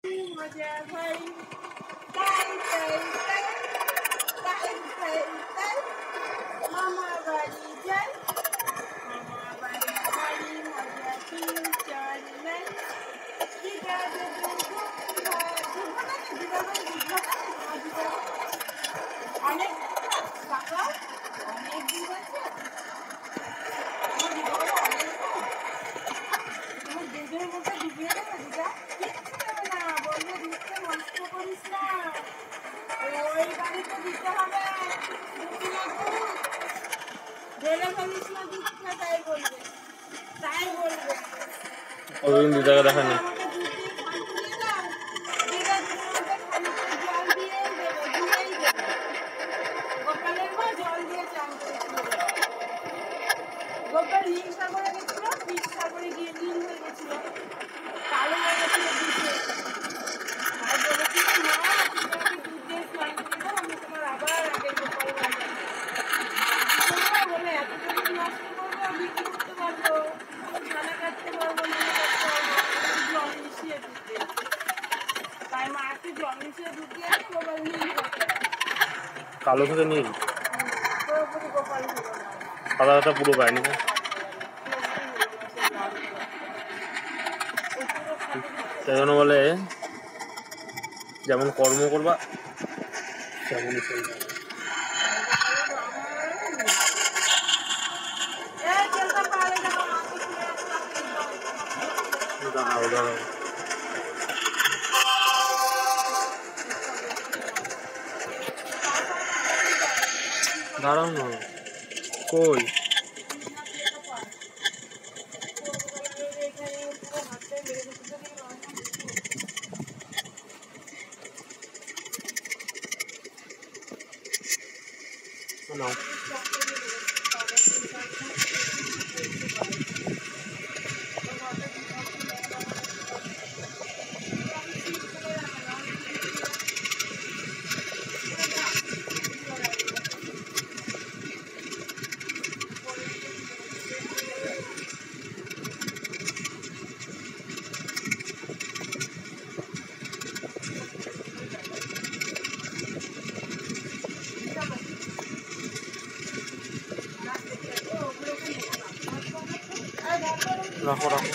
মজা ভাই তাই তাই তাই তাই তাই তাই মামা বাড়ি যাই মামা বাড়ি যাই মজা ফিউচার নাই দিদা অনেক টাকা অনেক দিন আছে তোমার দুধের মধ্যে ডুবিয়ে দেবো দিদা না বলবো দুধটা নষ্ট করিস না ওই বাড়িতে দিতে হবে ঢেলে ফেলিস না দুধটা তাই বলবে ওই দিদাকে দেখা না গোপাল নীল সাগরে গেছিল নীল সাগরে গিয়ে নীল হয়ে গেছিল কালো হয়ে গেছিল দুধে আর বলেছিল মা তোমাকে দুধ দিয়ে স্নান করে দাও আমি তোমার আবার আগের গোপাল বানাবো বলে এতটুকু নষ্ট করবো বিক্রি করতে পারবো ছানা কাটতে পারবো নীল কাটতে পারবো জল মিশিয়ে দুধ দিয়ে তাই মাকে জল মিশিয়ে দুধ দিয়ে গোপাল নীল কালো থেকে নীল পুরোপুরি গোপাল হলো না সাদা সাদা পুরো পায়নি সেই জন্য বলে যেমন কর্ম করবা তেমনই চলবে দাঁড়াও না কই No. রাখো রাখো